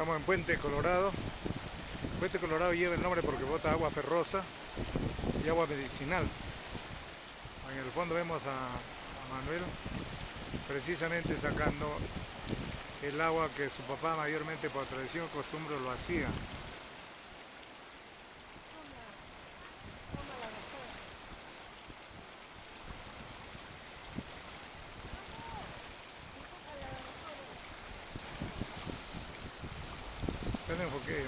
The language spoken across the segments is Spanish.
Estamos en Puente Colorado. Puente Colorado lleva el nombre porque bota agua ferrosa y agua medicinal. En el fondo vemos a Manuel precisamente sacando el agua que su papá mayormente por tradición y costumbre lo hacía. Dale enfoque.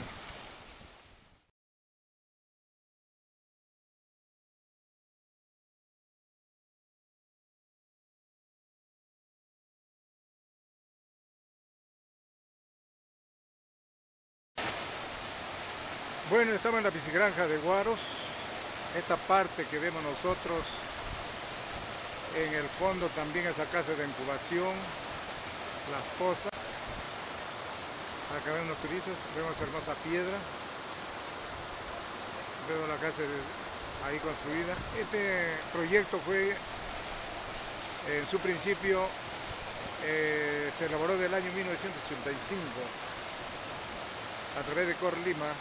Bueno, estamos en la piscigranja de Guaros. Esta parte que vemos nosotros en el fondo también esa casa de incubación, las pozas. Acá ven los turistas, vemos hermosa piedra. Vemos la casa ahí construida. Este proyecto fue, en su principio, se elaboró del año 1985 a través de Cor Lima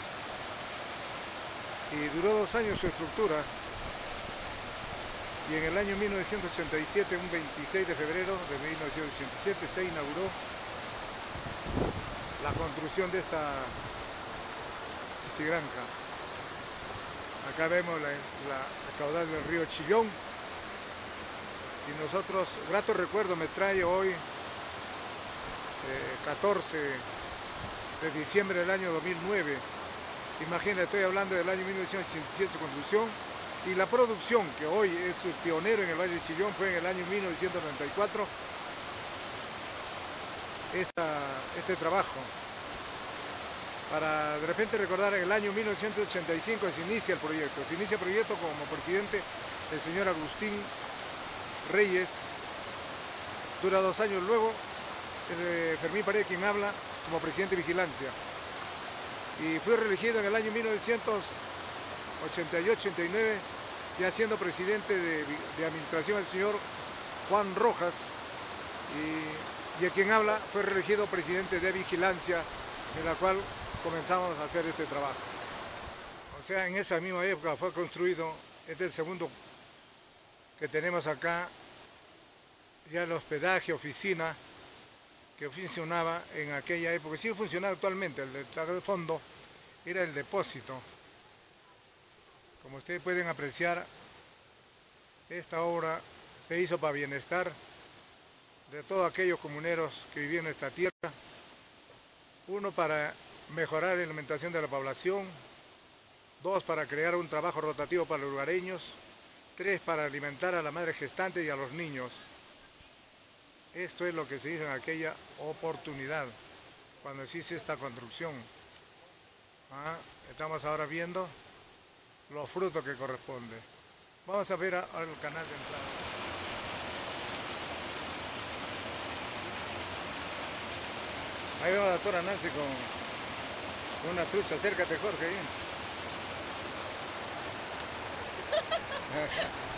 y duró 2 años su estructura. Y en el año 1987, un 26 de febrero de 1987, se inauguró la construcción de esta granja. Acá vemos el caudal del río Chillón. Y nosotros, grato recuerdo me trae hoy, 14 de diciembre del año 2009. Imagínate, estoy hablando del año 1987 su construcción. Y la producción, que hoy es pionero en el Valle de Chillón, fue en el año 1994, este trabajo. Para de repente recordar, en el año 1985 se inicia el proyecto. Se inicia el proyecto como presidente el señor Agustín Reyes. Dura 2 años luego, Fermín Paredes, quien habla, como presidente de vigilancia. Y fue reelegido en el año 1988-89, ya siendo presidente de administración el señor Juan Rojas, y a quien habla fue reelegido presidente de vigilancia, en la cual comenzamos a hacer este trabajo. O sea, en esa misma época fue construido, este es el segundo que tenemos acá, ya el hospedaje, oficina, que funcionaba en aquella época, sigue funcionando actualmente. El de fondo era el depósito. Como ustedes pueden apreciar, esta obra se hizo para bienestar de todos aquellos comuneros que vivían en esta tierra. Uno, para mejorar la alimentación de la población. 2, para crear un trabajo rotativo para los lugareños. 3, para alimentar a la madre gestante y a los niños. Esto es lo que se hizo en aquella oportunidad, cuando se hizo esta construcción. Estamos ahora viendo los frutos que corresponde. Vamos a ver al canal de entrada. Ahí va la doctora Nancy con una trucha. Acércate, Jorge. Ahí.